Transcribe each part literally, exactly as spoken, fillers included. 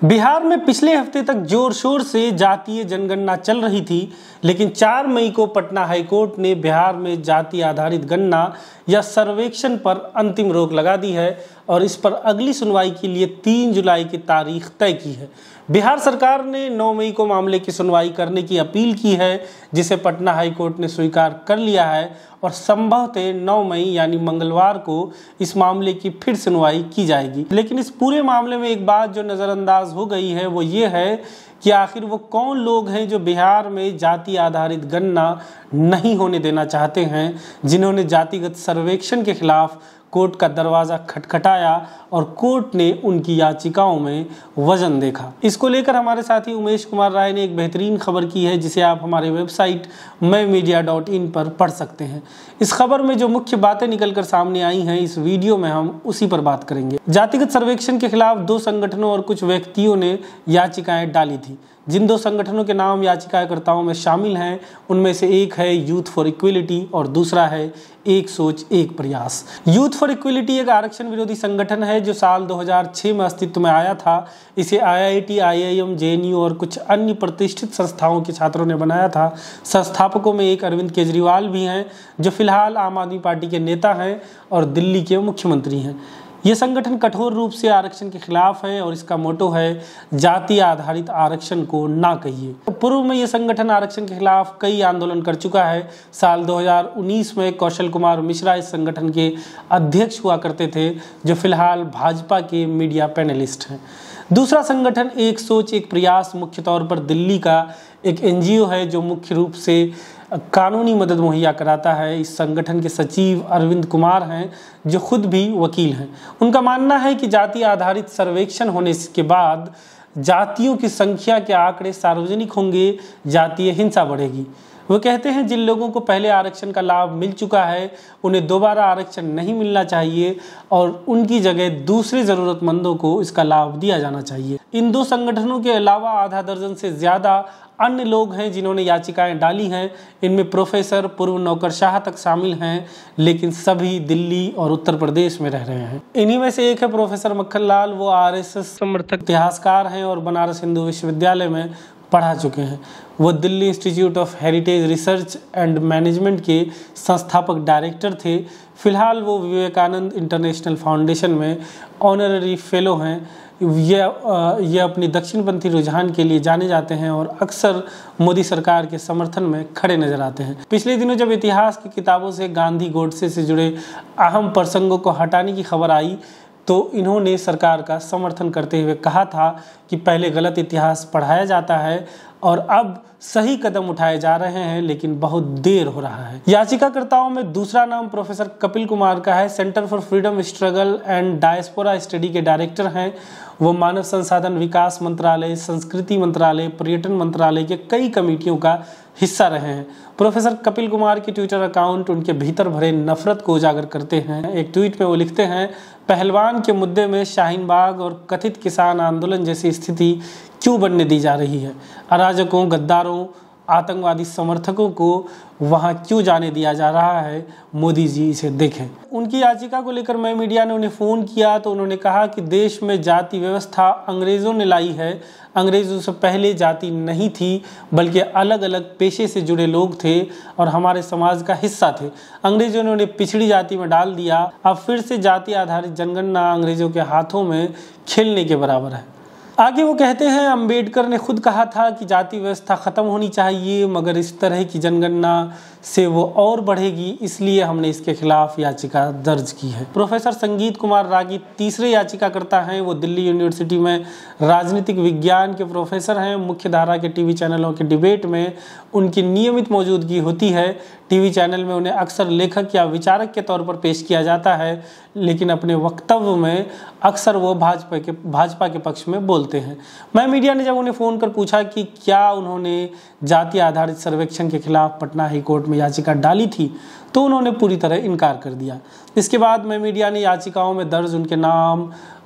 बिहार में पिछले हफ्ते तक जोर शोर से जातीय जनगणना चल रही थी, लेकिन चार मई को पटना हाईकोर्ट ने बिहार में जाति आधारित गणना या सर्वेक्षण पर अंतिम रोक लगा दी है और इस पर अगली सुनवाई के लिए तीन जुलाई की तारीख तय की है। बिहार सरकार ने नौ मई को मामले की सुनवाई करने की अपील की है, जिसे पटना हाईकोर्ट ने स्वीकार कर लिया है और संभवतः नौ मई यानी मंगलवार को इस मामले की फिर सुनवाई की जाएगी। लेकिन इस पूरे मामले में एक बात जो नज़रअंदाज हो गई है वो ये है कि आखिर वो कौन लोग हैं जो बिहार में जाति आधारित गणना नहीं होने देना चाहते हैं, जिन्होंने जातिगत सर्वेक्षण के खिलाफ कोर्ट का दरवाज़ा खटखटाया और कोर्ट ने उनकी याचिकाओं में वजन देखा। इसको लेकर हमारे साथी उमेश कुमार राय ने एक बेहतरीन खबर की है, जिसे आप हमारे वेबसाइट मैं मीडिया डॉट इन पर पढ़ सकते हैं। इस खबर में जो मुख्य बातें निकलकर सामने आई हैं, इस वीडियो में हम उसी पर बात करेंगे। जातिगत सर्वेक्षण के खिलाफ दो संगठनों और कुछ व्यक्तियों ने याचिकाएं डाली थी। जिन दो संगठनों के नाम याचिकाकर्ताओं में शामिल हैं, उनमें से एक है यूथ फॉर इक्विलिटी और दूसरा है एक सोच एक प्रयास। यूथ फॉर इक्विलिटी एक आरक्षण विरोधी संगठन है जो साल दो हज़ार छह में अस्तित्व में आया था। इसे I I T, I I M, J N U और कुछ अन्य प्रतिष्ठित संस्थाओं के छात्रों ने बनाया था। संस्थापकों में एक अरविंद केजरीवाल भी हैं, जो फिलहाल आम आदमी पार्टी के नेता हैं और दिल्ली के मुख्यमंत्री हैं। ये संगठन कठोर रूप से आरक्षण के खिलाफ है और इसका मोटो है जाति आधारित आरक्षण को ना कहिए। पूर्व में ये संगठन आरक्षण के खिलाफ कई आंदोलन कर चुका है। साल दो हज़ार उन्नीस में कौशल कुमार मिश्रा इस संगठन के अध्यक्ष हुआ करते थे, जो फिलहाल भाजपा के मीडिया पैनलिस्ट हैं। दूसरा संगठन एक सोच एक प्रयास मुख्य तौर पर दिल्ली का एक एन जी ओ है, जो मुख्य रूप से कानूनी मदद मुहैया कराता है। इस संगठन के सचिव अरविंद कुमार हैं, जो खुद भी वकील हैं। उनका मानना है कि जाति आधारित सर्वेक्षण होने के बाद जातियों की संख्या के आंकड़े सार्वजनिक होंगे, जातीय हिंसा बढ़ेगी। वो कहते हैं जिन लोगों को पहले आरक्षण का लाभ मिल चुका है, उन्हें दोबारा आरक्षण नहीं मिलना चाहिए और उनकी जगह दूसरे ज़रूरतमंदों को इसका लाभ दिया जाना चाहिए। इन दो संगठनों के अलावा आधा दर्जन से ज़्यादा अन्य लोग हैं जिन्होंने याचिकाएं डाली हैं। इनमें प्रोफेसर, पूर्व नौकरशाह तक शामिल हैं, लेकिन सभी दिल्ली और उत्तर प्रदेश में रह रहे हैं। इन्हीं में से एक है प्रोफेसर मक्खनलाल। वो आर एस एस समर्थक इतिहासकार हैं और बनारस हिंदू विश्वविद्यालय में पढ़ा चुके हैं। वो Delhi institute of heritage research and management के संस्थापक डायरेक्टर थे। फिलहाल वो विवेकानंद इंटरनेशनल फाउंडेशन में ऑनररी फेलो हैं। ये ये अपनी दक्षिणपंथी रुझान के लिए जाने जाते हैं और अक्सर मोदी सरकार के समर्थन में खड़े नजर आते हैं। पिछले दिनों जब इतिहास की किताबों से गांधी गोडसे से जुड़े अहम प्रसंगों को हटाने की खबर आई, तो इन्होंने सरकार का समर्थन करते हुए कहा था कि पहले गलत इतिहास पढ़ाया जाता है और अब सही कदम उठाए जा रहे हैं, लेकिन बहुत देर हो रहा है। याचिकाकर्ताओं में दूसरा नाम प्रोफेसर कपिल कुमार का है। Centre for freedom struggle and diaspora study के डायरेक्टर हैं। वो मानव संसाधन विकास मंत्रालय, संस्कृति मंत्रालय, पर्यटन मंत्रालय के कई कमेटियों का हिस्सा रहे हैं। प्रोफेसर कपिल कुमार की ट्विटर अकाउंट उनके भीतर भरे नफरत को उजागर करते हैं। एक ट्वीट में वो लिखते हैं, पहलवान के मुद्दे में शाहीन बाग और कथित किसान आंदोलन जैसी स्थिति क्यों बनने दी जा रही है? अराजकों, गद्दारों, आतंकवादी समर्थकों को वहां क्यों जाने दिया जा रहा है? मोदी जी इसे देखें। उनकी याचिका को लेकर मैं मीडिया ने उन्हें फ़ोन किया तो उन्होंने कहा कि देश में जाति व्यवस्था अंग्रेज़ों ने लाई है। अंग्रेज़ों से पहले जाति नहीं थी, बल्कि अलग अलग पेशे से जुड़े लोग थे और हमारे समाज का हिस्सा थे। अंग्रेज़ों ने उन्हें पिछड़ी जाति में डाल दिया। अब फिर से जाति आधारित जनगणना अंग्रेज़ों के हाथों में खेलने के बराबर है। आगे वो कहते हैं, अंबेडकर ने खुद कहा था कि जाति व्यवस्था ख़त्म होनी चाहिए, मगर इस तरह की जनगणना से वो और बढ़ेगी, इसलिए हमने इसके खिलाफ याचिका दर्ज की है। प्रोफेसर संगीत कुमार रागी तीसरे याचिकाकर्ता हैं। वो दिल्ली यूनिवर्सिटी में राजनीतिक विज्ञान के प्रोफेसर हैं। मुख्य धारा के टीवी चैनलों के डिबेट में उनकी नियमित मौजूदगी होती है। टीवी चैनल में उन्हें अक्सर लेखक या विचारक के तौर पर पेश किया जाता है, लेकिन अपने वक्तव्य में अक्सर वो भाजपा के भाजपा के पक्ष में बोलते हैं। मैं मीडिया ने जब उन्हें फ़ोन कर पूछा कि क्या उन्होंने जाति आधारित सर्वेक्षण के खिलाफ पटना हाईकोर्ट में याचिका डाली थी, तो उन्होंने पूरी तरह इनकार कर दिया। इसके बाद मैं मीडिया ने याचिकाओं में दर्ज उनके नाम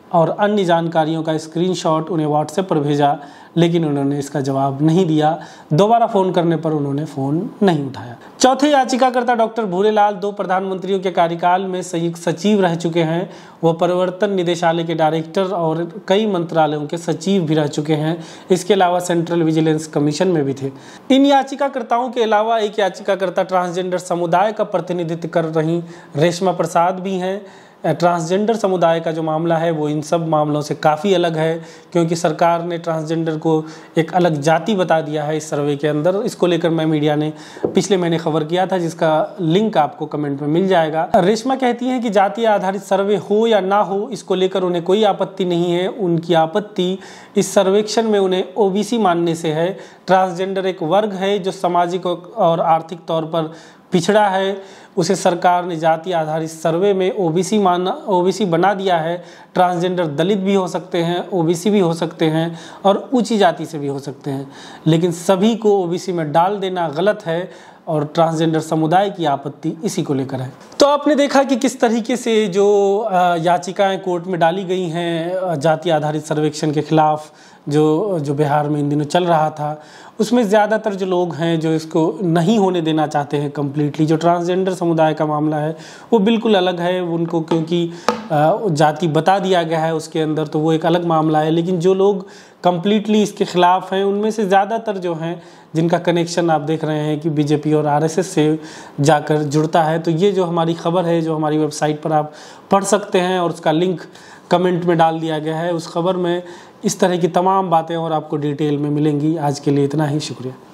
और अन्य जानकारियों का स्क्रीनशॉट उन्हें व्हाट्सएप पर भेजा, लेकिन उन्होंने इसका जवाब नहीं दिया। दोबारा फ़ोन करने पर उन्होंने फ़ोन नहीं उठाया। चौथे याचिकाकर्ता डॉक्टर भूरेलाल दो प्रधानमंत्रियों के कार्यकाल में संयुक्त सचिव रह चुके हैं। वह परिवर्तन निदेशालय के डायरेक्टर और कई मंत्रालयों के सचिव भी रह चुके हैं। इसके अलावा सेंट्रल विजिलेंस कमीशन में भी थे। इन याचिकाकर्ताओं के अलावा एक याचिकाकर्ता ट्रांसजेंडर समुदाय का प्रतिनिधित्व कर रही रेशमा प्रसाद भी हैं। ट्रांसजेंडर समुदाय का जो मामला है वो इन सब मामलों से काफ़ी अलग है, क्योंकि सरकार ने ट्रांसजेंडर को एक अलग जाति बता दिया है इस सर्वे के अंदर। इसको लेकर मैं मीडिया ने पिछले महीने खबर किया था, जिसका लिंक आपको कमेंट में मिल जाएगा। रेशमा कहती हैं कि जाति आधारित सर्वे हो या ना हो, इसको लेकर उन्हें कोई आपत्ति नहीं है। उनकी आपत्ति इस सर्वेक्षण में उन्हें ओबीसी मानने से है। ट्रांसजेंडर एक वर्ग है जो सामाजिक और आर्थिक तौर पर पिछड़ा है। उसे सरकार ने जाति आधारित सर्वे में ओबीसी माना ओबीसी बना दिया है। ट्रांसजेंडर दलित भी हो सकते हैं, ओबीसी भी हो सकते हैं और ऊंची जाति से भी हो सकते हैं, लेकिन सभी को ओबीसी में डाल देना गलत है और ट्रांसजेंडर समुदाय की आपत्ति इसी को लेकर है। तो आपने देखा कि किस तरीके से जो याचिकाएं कोर्ट में डाली गई हैं जाति आधारित सर्वेक्षण के खिलाफ, जो जो बिहार में इन दिनों चल रहा था, उसमें ज़्यादातर जो लोग हैं जो इसको नहीं होने देना चाहते हैं कम्प्लीटली। जो ट्रांसजेंडर समुदाय का मामला है वो बिल्कुल अलग है, उनको क्योंकि जाति बता दिया गया है उसके अंदर, तो वो एक अलग मामला है। लेकिन जो लोग कम्प्लीटली इसके खिलाफ हैं उनमें से ज़्यादातर जो हैं जिनका कनेक्शन आप देख रहे हैं कि बीजेपी और आरएसएस से जाकर जुड़ता है। तो ये जो हमारी खबर है जो हमारी वेबसाइट पर आप पढ़ सकते हैं और उसका लिंक कमेंट में डाल दिया गया है। उस खबर में इस तरह की तमाम बातें और आपको डिटेल में मिलेंगी। आज के लिए इतना ही, शुक्रिया।